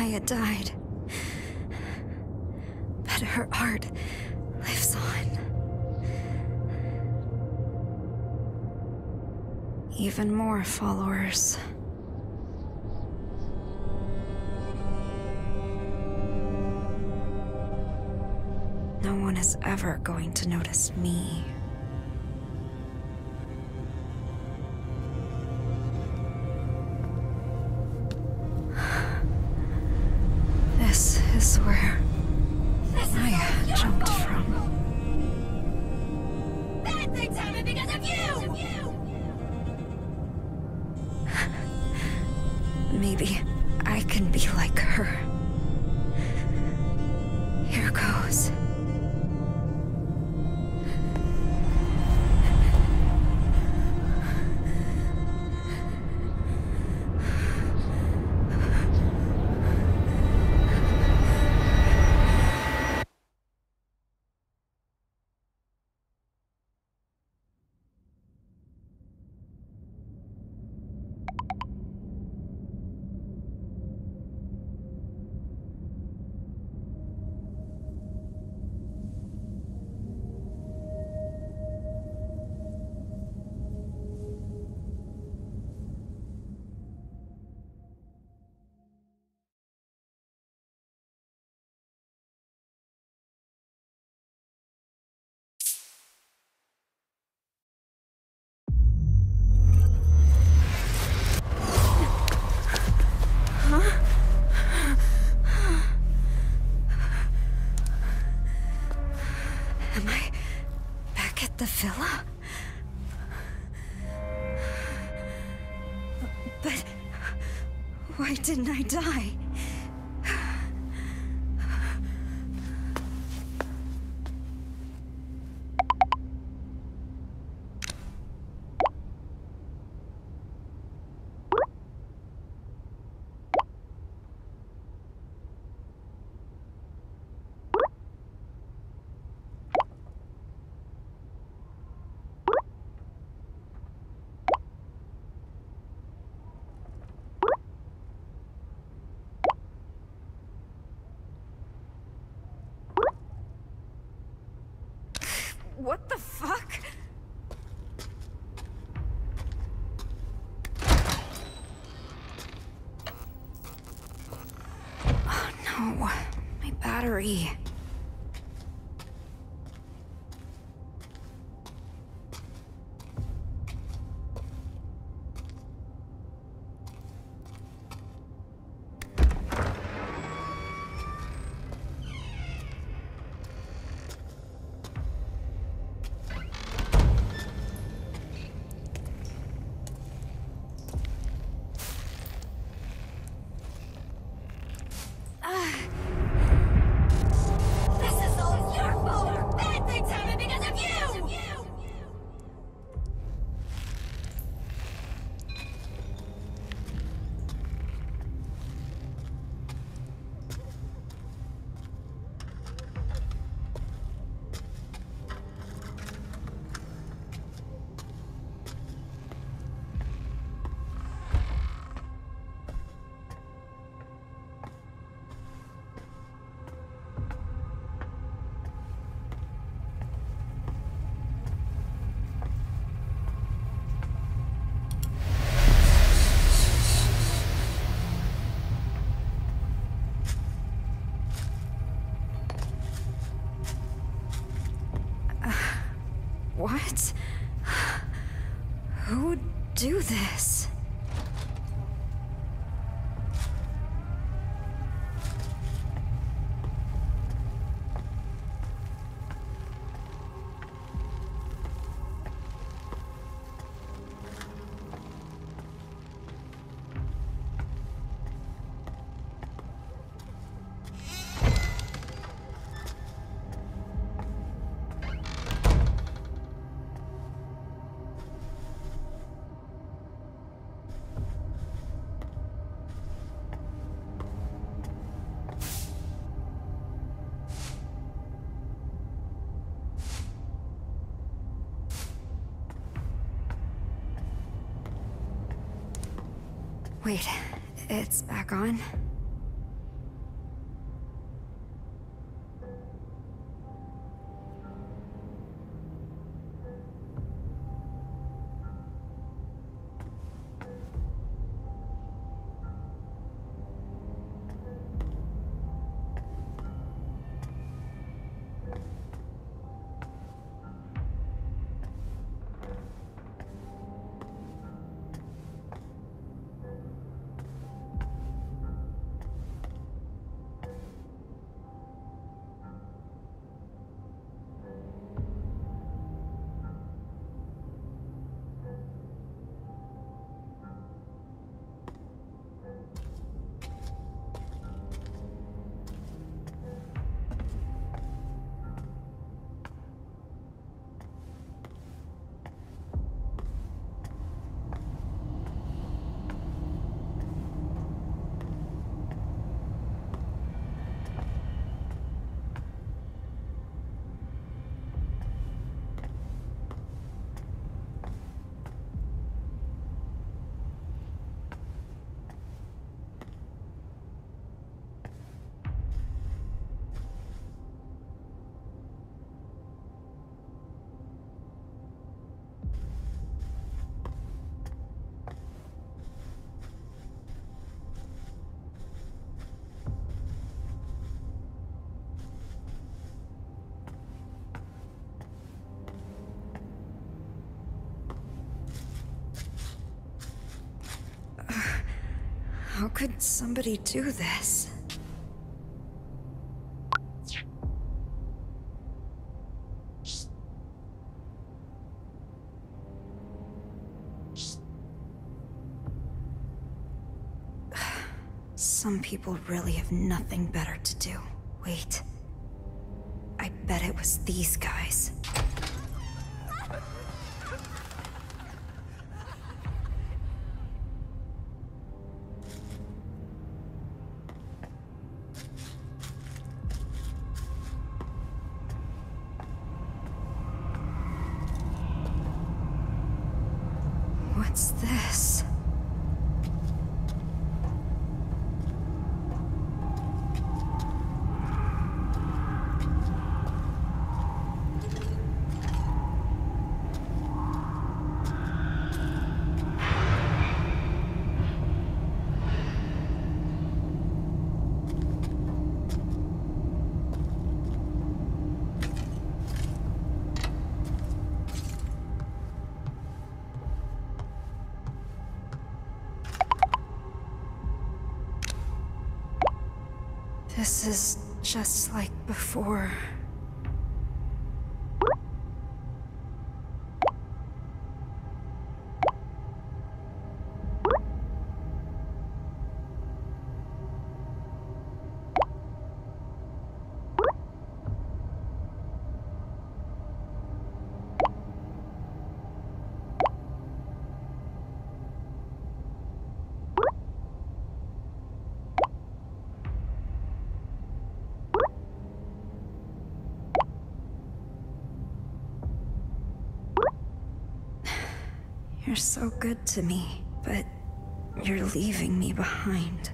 had died. But her art lives on. Even more followers. No one is ever going to notice me. This is where Maya jumped from. Bad things happen because of you! Maybe I can be like her. Here goes. Am I back at the villa? But why didn't I die? What the fuck? Oh no, my battery. This is all your fault! Bad things happen because of you! What? Who would do this? Wait, it's back on? How could somebody do this? Some people really have nothing better to do. Wait. I bet it was these guys. What's this? This is just like before. You're so good to me, but you're leaving me behind.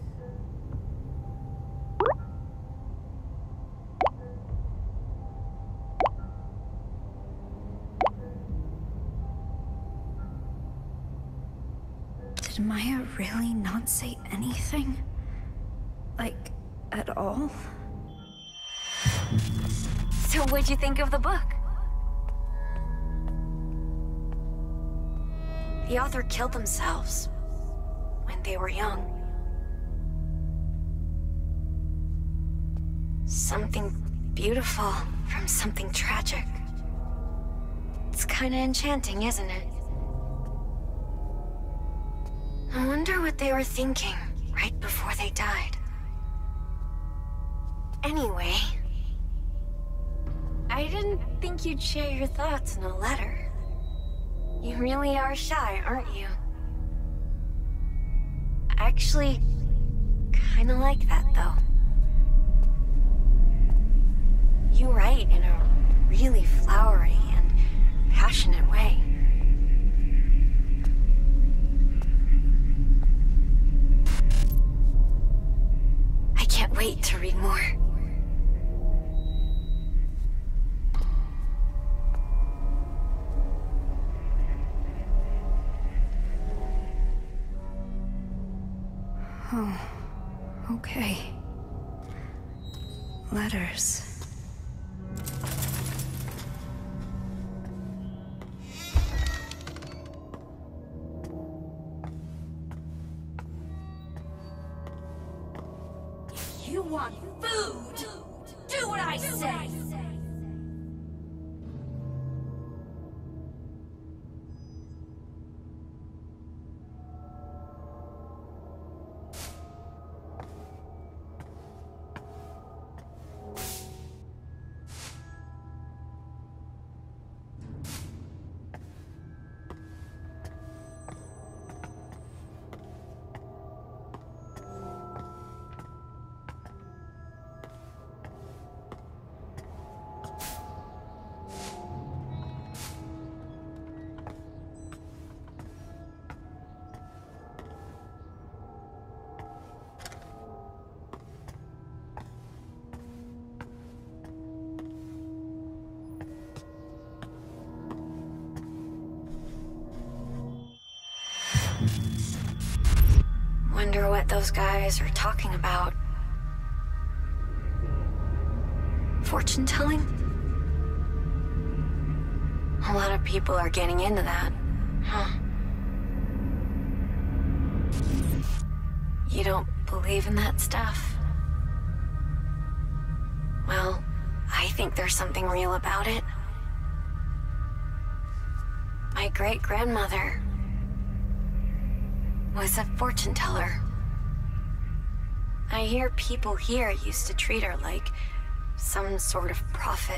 Did Maya really not say anything? Like, at all? So what'd you think of the book? The author killed themselves when they were young. Something beautiful from something tragic. It's kinda enchanting, isn't it? I wonder what they were thinking right before they died. Anyway, I didn't think you'd share your thoughts in a letter. You really are shy, aren't you? I actually kinda like that, though. You write in a really flowery and passionate way. I can't wait to read more. Oh, okay. Letters. If you want food, do what I say! Wonder what those guys are talking about. Fortune telling? A lot of people are getting into that, huh? You don't believe in that stuff? Well, I think there's something real about it. My great-grandmother was a fortune teller. I hear people here used to treat her like some sort of prophet.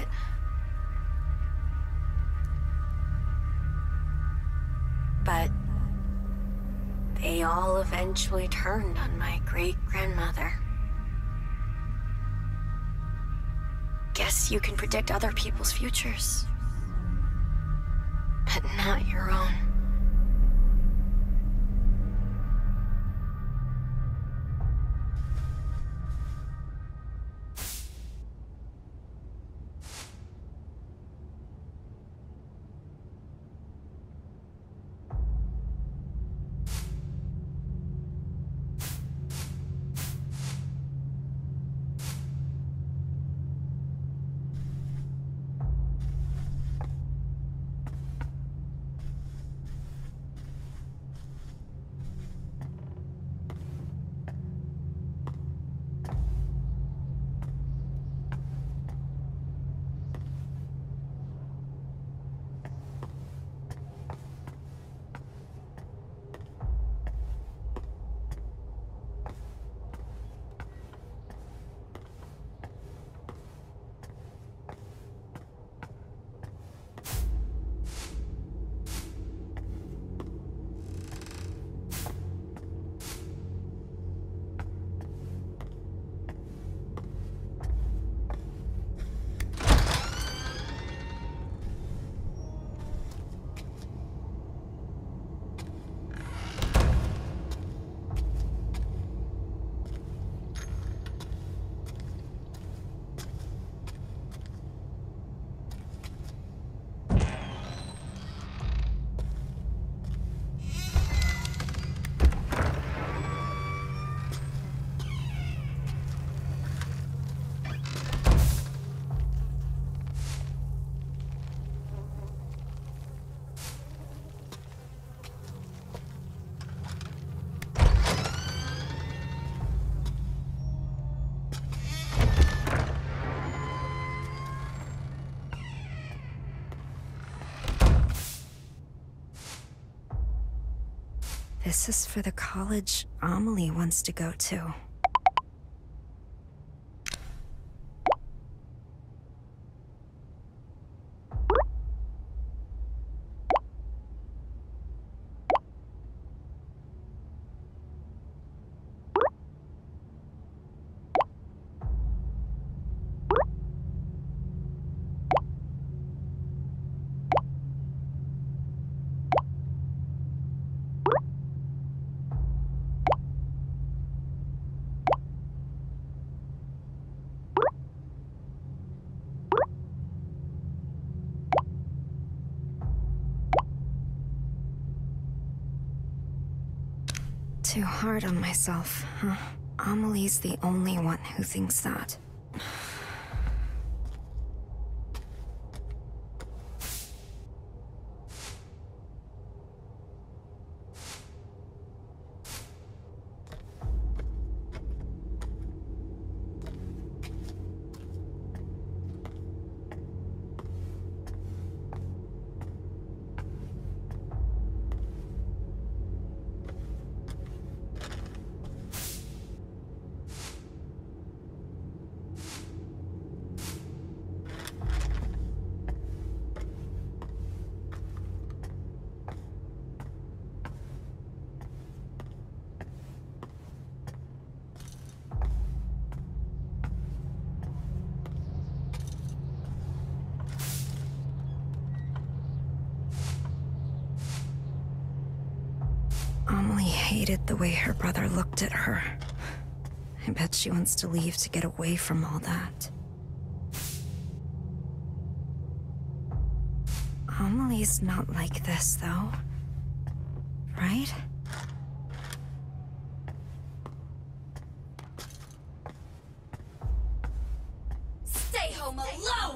But they all eventually turned on my great-grandmother. Guess you can predict other people's futures, but not your own. This is for the college Amelie wants to go to. Too hard on myself, huh? Amelie's the only one who thinks that. Amelie hated the way her brother looked at her. I bet she wants to leave to get away from all that. Amelie's not like this, though. Right? Stay home alone!